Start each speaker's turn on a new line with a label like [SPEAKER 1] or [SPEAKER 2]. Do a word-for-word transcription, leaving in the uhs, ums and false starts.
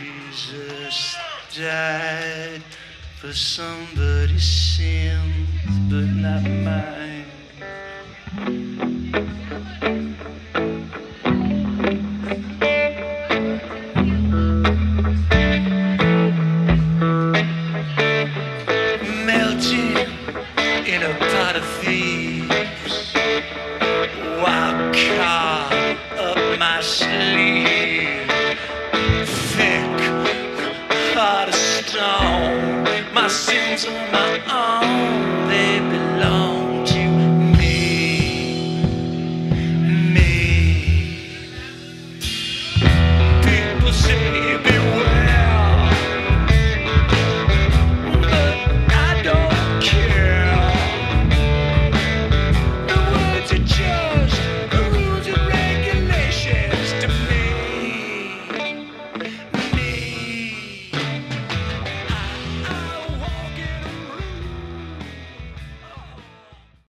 [SPEAKER 1] Jesus died for somebody's sins, but not mine. Melting in a pot of thieves, wild card up my sleeve, thick heart of stone, my sins on my arm.